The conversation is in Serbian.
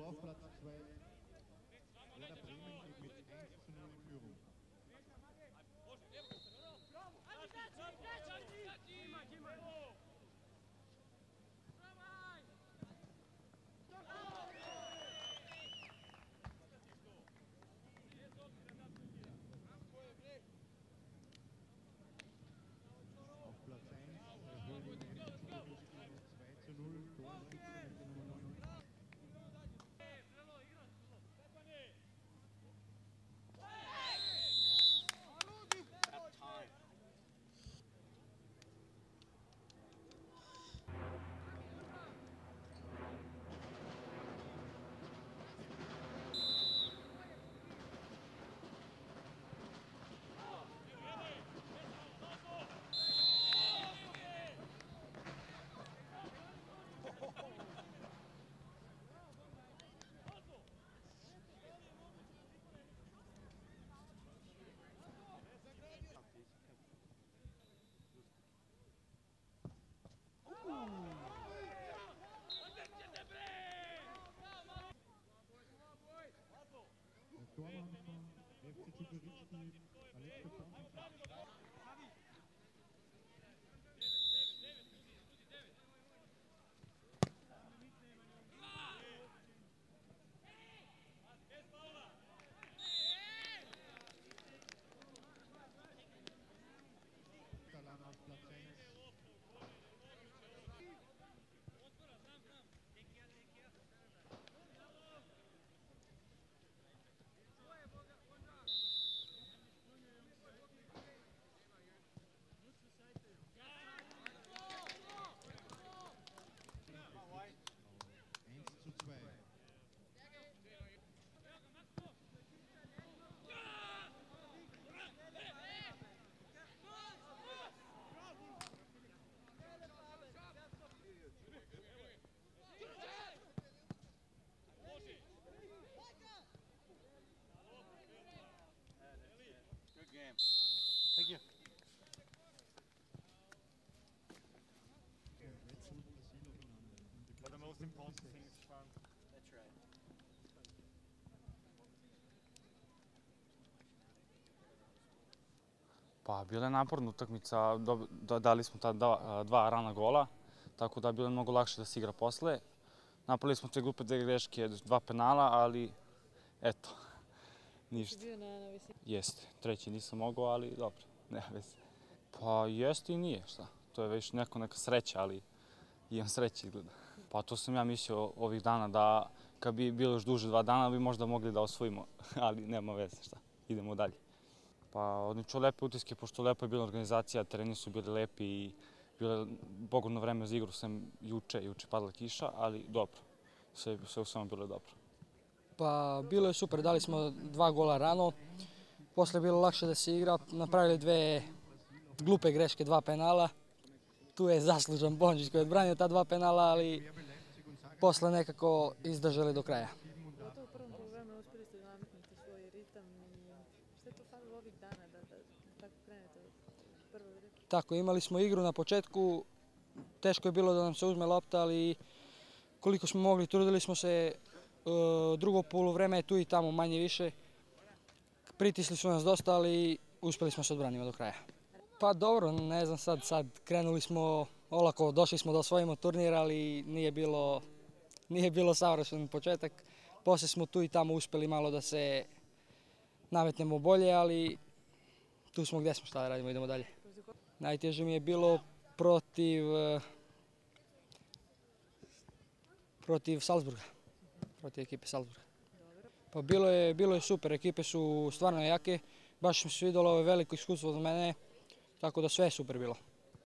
auf Platz 2. Werder Bremen geht mit 1:0 in Führung. Auf Platz 1 Höhling mit 2:0, Torschütze mit der Nummer 9. Der Tormann von FC Tiguriçki, Alexo Pantic. Salam auf Platz 1. Eins zu 2. Good game. Thank you. But the most important thing is fun. That's right. Pa, bila je naporna utakmica, dali smo ta dva rana gola, tako da je bilo mnogo lakše da se igra posle. Napravili smo te glupe dve greške, dva penala, ali eto, ništa. Bio na visini? Jeste, treći nisam mogao, ali dobro, nema veze. Pa jeste i nije, šta. To je već neka sreća, ali imam sreće izgleda. Pa to sam ja mislio ovih dana da kad bi bilo još duže 2 dana bi možda mogli da osvojimo, ali nema veze, šta. Idemo dalje. Pa odlično lepe utiske, pošto lepo je bila organizacija, tereni su bili lepi i bilo je pogodno vreme za igru sam juče padala kiša, ali dobro, sve u svemu bilo je dobro. Pa bilo je super, dali smo 2 gola rano, posle je bilo lakše da se igra, napravili 2 glupe greške, 2 penala. Tu je zaslužan Bondžić koji je odbranio ta 2 penala, ali posle nekako izdržali do kraja. Gotovo u prvom poluvremenu uspjeli ste nametnuti svoj ritam i šta je to falilo ovih dana da tako krenete u prvoj ritam? Tako, imali smo igru na početku, teško je bilo da nam se uzme lopta, ali koliko smo mogli, trudili smo se. Drugo poluvreme je tu i tamo manje više. Pritisli su nas dosta, ali uspjeli smo se odbranimo do kraja. Pa dobro, ne znam sad krenuli smo olako, došli smo da osvojimo turnir, ali nije bilo savršen početak. Poslije smo tu i tamo uspjeli malo da se nametnemo bolje, ali tu smo gdje smo, šta da radimo, idemo dalje. Najteže mi je bilo protiv Salzburga, protiv ekipe Salzburga. Pa bilo je super, ekipe su stvarno jake, baš mi se svidjelo, ovo je veliko iskustvo za mene, tako da sve je super bilo.